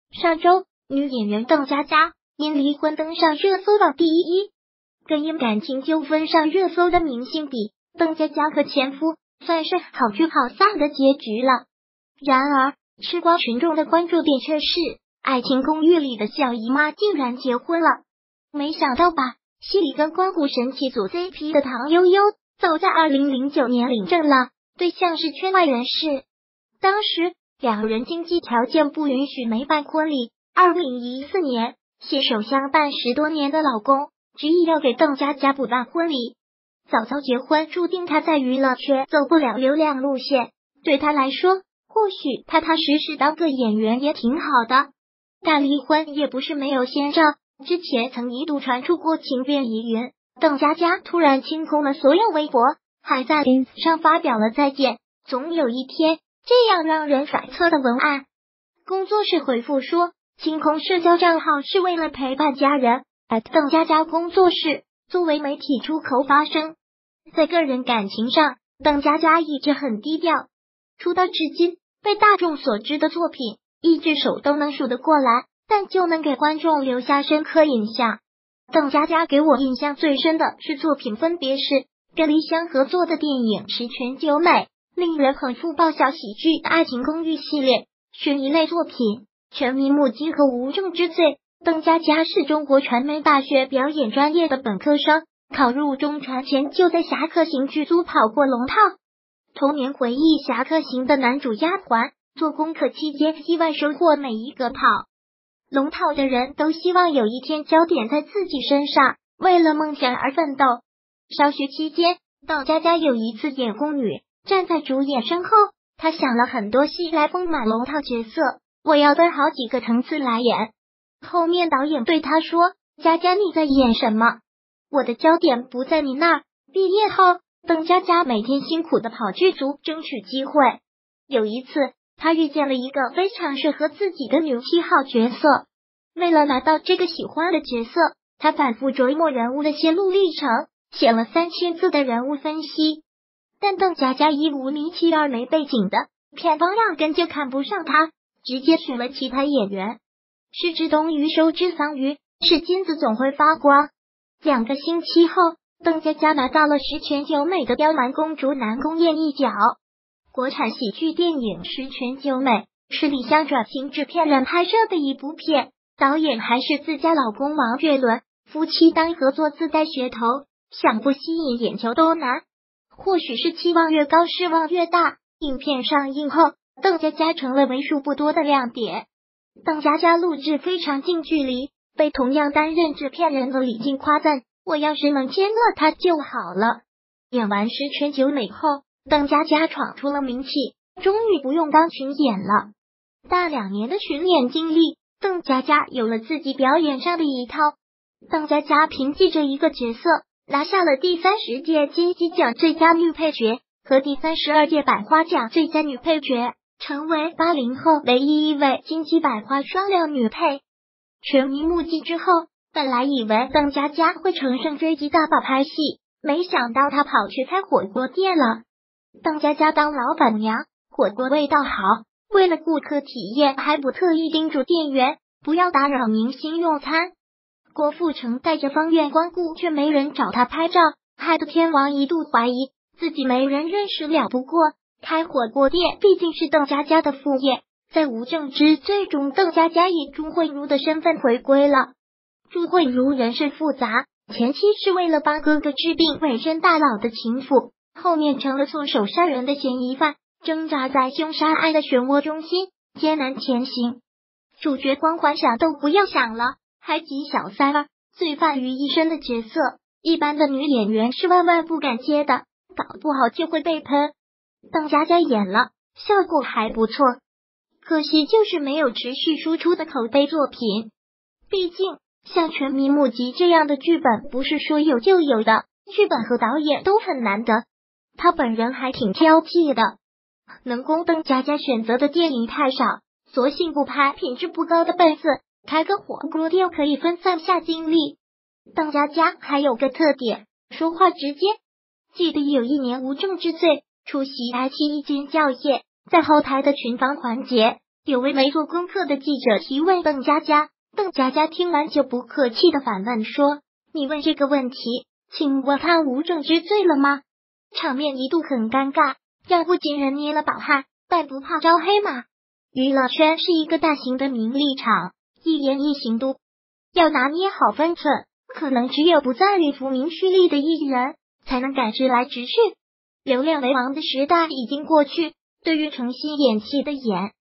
上周，女演员邓家佳因离婚登上热搜榜第一，跟因感情纠纷上热搜的明星比，邓家佳和前夫算是好聚好散的结局了。然而，吃瓜群众的关注点却是《爱情公寓》里的小姨妈竟然结婚了。没想到吧，戏里跟关谷神奇组 CP 的唐悠悠，早在2009年领证了，对象是圈外人士。当时两人经济条件不允许没办婚礼。2014年，携手相伴10多年的老公执意要给邓家佳补办婚礼。早早结婚注定他在娱乐圈走不了流量路线，对他来说，或许踏踏实实当个演员也挺好的。但离婚也不是没有先兆，之前曾一度传出过情变疑云，邓家佳突然清空了所有微博，还在 ins 上发表了再见，总有一天这样让人揣测的文案。工作室回复说，清空社交账号是为了陪伴家人。邓家佳工作室作为媒体出口发声，在个人感情上，邓家佳一直很低调。出道至今，被大众所知的作品一只手都能数得过来，但就能给观众留下深刻印象。邓家佳给我印象最深的是作品分别是跟黎湘合作的电影《十全九美》，令人捧腹爆笑喜剧《爱情公寓》系列，悬疑类作品《全民目击》和《无证之罪》。邓家佳是中国传媒大学表演专业的本科生，考入中传前就在《侠客行》剧组跑过龙套。童年回忆《侠客行》的男主丫鬟，做功课期间意外收获每一个跑龙套的人都希望有一天焦点在自己身上，为了梦想而奋斗。上学期间，邓家佳有一次演宫女，站在主演身后，她想了很多戏来丰满龙套角色，我要分好几个层次来演。后面导演对她说，佳佳你在演什么？我的焦点不在你那儿。毕业后，邓家佳每天辛苦的跑剧组争取机会。有一次，她遇见了一个非常适合自己的女7号角色，为了拿到这个喜欢的角色，她反复琢磨人物的心路历程，写了3000字的人物分析。但邓家佳一无名气2没背景的片方压根就看不上她，直接选了其他演员。失之东隅，收之桑榆，是金子总会发光。2个星期后，邓家佳拿到了十全九美的刁蛮公主男宫宴一角。国产喜剧电影《十全九美》是李湘转型制片人拍摄的一部片，导演还是自家老公王岳伦，夫妻档合作自带噱头，想不吸引眼球都难。或许是期望越高失望越大，影片上映后，邓家佳成了为数不多的亮点。邓家佳录制非常近距离，被同样担任制片人的李静夸赞，我要是能签了他就好了。演完十全九美后，邓家佳闯出了名气，终于不用当群演了。大2年的巡演经历，邓家佳有了自己表演上的一套。邓家佳凭借着一个角色，拿下了第30届金鸡奖最佳女配角和第32届百花奖最佳女配角，成为80后唯一一位金鸡百花双料女配。全民目击之后，本来以为邓家佳会乘胜追击大把拍戏，没想到她跑去开火锅店了。邓家佳当老板娘，火锅味道好，为了顾客体验，还不特意叮嘱店员不要打扰明星用餐。郭富城带着方院光顾，却没人找他拍照，害得天王一度怀疑自己没人认识了。不过开火锅店毕竟是邓家佳的副业，在无证之罪中，邓家佳以朱慧茹的身份回归了。朱慧茹人事复杂，前期是为了帮哥哥治病委身大佬的情妇，后面成了错手杀人的嫌疑犯，挣扎在凶杀案的漩涡中心，艰难前行。主角光环想都不要想了，还挤小三儿，罪犯于一身的角色，一般的女演员是万万不敢接的，搞不好就会被喷。邓家佳演了，效果还不错，可惜就是没有持续输出的口碑作品。毕竟像《全民目击》这样的剧本不是说有就有的，剧本和导演都很难得，他本人还挺挑剔的。能供邓家佳选择的电影太少，索性不拍品质不高的本子，开个火锅店可以分散下精力。邓家佳还有个特点，说话直接。记得有一年无证之罪出席爱奇艺尖叫夜，在后台的群访环节， 有位没做功课的记者提问邓家佳，邓家佳听完就不客气的反问说：“你问这个问题，请问他无证之罪了吗？”场面一度很尴尬，让不仅人捏了把汗，但不怕招黑马。娱乐圈是一个大型的名利场，一言一行都要拿捏好分寸，可能只有不再于浮名蓄力的艺人，才能敢直来直去。流量为王的时代已经过去，对于诚心演戏的演